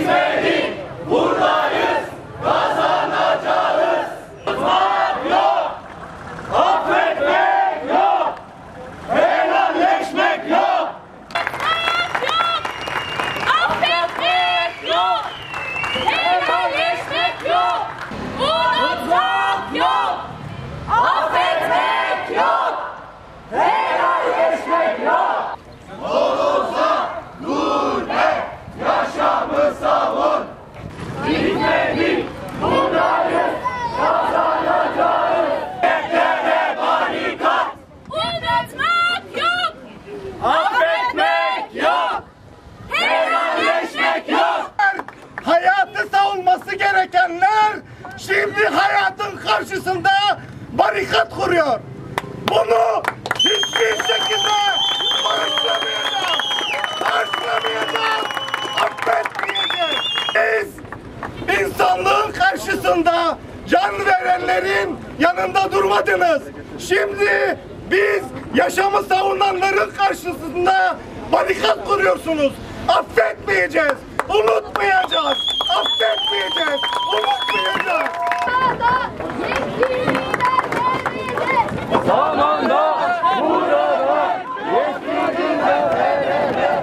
Bitmedi, buradayız, kazanacağız. Tutmak yok, affetmek yok, helalleşmek yok. Affetmek yok, helalleşmek yok, unutmak yok, affetmek yok, helalleşmek yok. Olursa dur et, yaşamı savun. Bitmedi, buradayız, kazanacağız. Bekleme barikat, Unutmak yok, affetmek yok, helalleşmek yok. Hayatı savunması gerekenler şimdi hayatın karşısında barikat kuruyor. Bunu hiçbir şekilde bağışlamayacağız. Bağışlamayacağız. Affetmeyeceğiz. Biz insanlığın karşısında can verenlerin yanında durmadınız. Şimdi biz yaşamı savunanların karşısında barikat kuruyorsunuz. Affetmeyeceğiz. Unutmayacağız. Affetmeyeceğiz. Unutmayacağız. Zamanda, burada, yetkililer verene.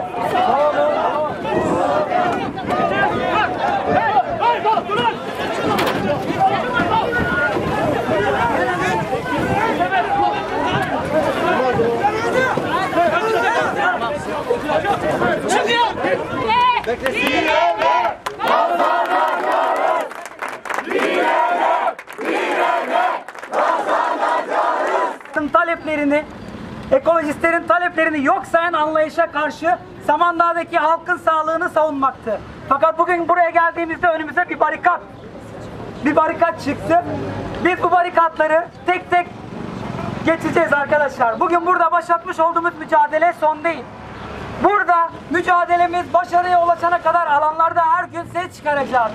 Taleplerini, ekolojistlerin taleplerini yok sayan anlayışa karşı Samandağ'daki halkın sağlığını savunmaktı. Fakat bugün buraya geldiğimizde önümüze bir barikat çıktı. Biz bu barikatları tek tek geçeceğiz arkadaşlar. Bugün burada başlatmış olduğumuz mücadele son değil. Burada mücadelemiz başarıya ulaşana kadar alanlarda her gün ses çıkaracağız.